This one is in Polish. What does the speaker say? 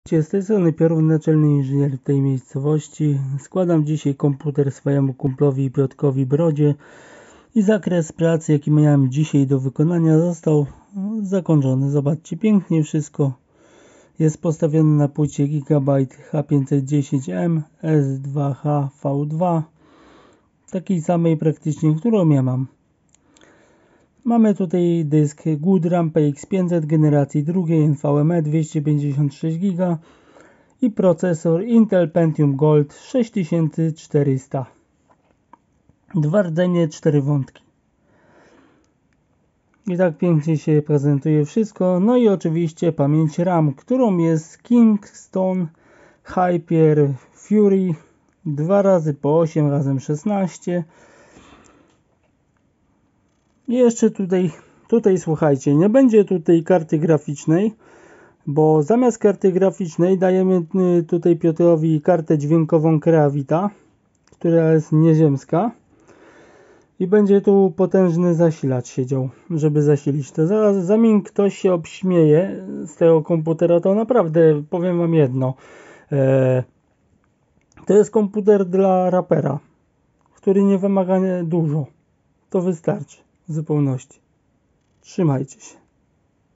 Z tej strony Piorun, naczelny inżynier w tej miejscowości. Składam dzisiaj komputer swojemu kumplowi Piotrkowi Brodzie i zakres pracy, jaki miałem dzisiaj do wykonania, został zakończony. Zobaczcie, pięknie wszystko jest postawione na płycie Gigabyte H510M S2H V2, takiej samej praktycznie, którą ja mam. Mamy tutaj dysk GoodRAM PX500 generacji drugiej NVMe 256 GB i procesor Intel Pentium Gold 6400. Dwa rdzenie, 4 wątki. I tak pięknie się prezentuje wszystko. No i oczywiście pamięć RAM, którą jest Kingston Hyper Fury 2x8 razem 16. I jeszcze tutaj słuchajcie, nie będzie tutaj karty graficznej, bo zamiast karty graficznej dajemy tutaj Piotrowi kartę dźwiękową Creavita, która jest nieziemska i będzie tu potężny zasilacz siedział, żeby zasilić to. Zanim ktoś się obśmieje z tego komputera, to naprawdę powiem wam jedno. To jest komputer dla rapera, który nie wymaga dużo. To wystarczy w zupełności. Trzymajcie się.